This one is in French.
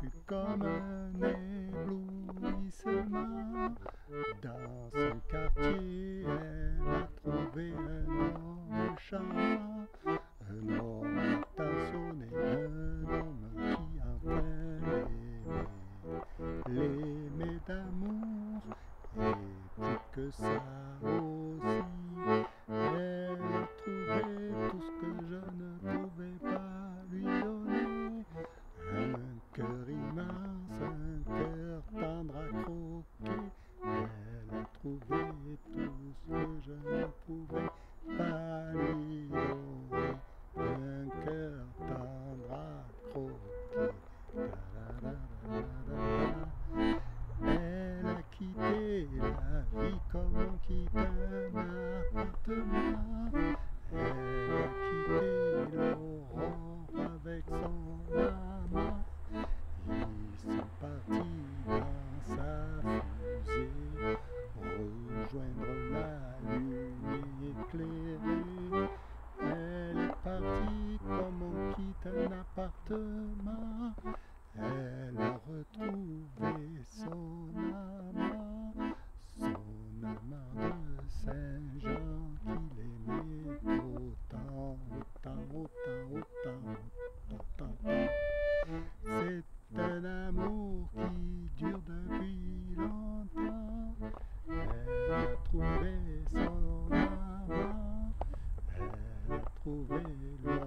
fut comme un éblouissement. Dans son quartier, elle a trouvé un homme charmant, un homme attentionné, un homme qui enfin l'aimait d'amour, et plus que ça aussi, elle a trouvé tout ce que je ne pouvais pas lui donner. Un cœur immense, un cœur tendre à croquer. Elle a trouvé tout ce que je ne pouvais pas lui donner. Un cœur tendre à croquer. Elle a quitté la vie comme on quitte un appartement. Elle a quitté l'aurore avec son amant. Ils sont partis dans sa fusée, rejoindre la lune éclairée. Elle est partie comme on quitte un appartement. Elle a retrouvé son amant de Saint-Jean qu'il aimait autant, autant, autant, autant, autant, autant. C'est un amour qui dure depuis longtemps. Elle a trouvé son amant, elle a trouvé le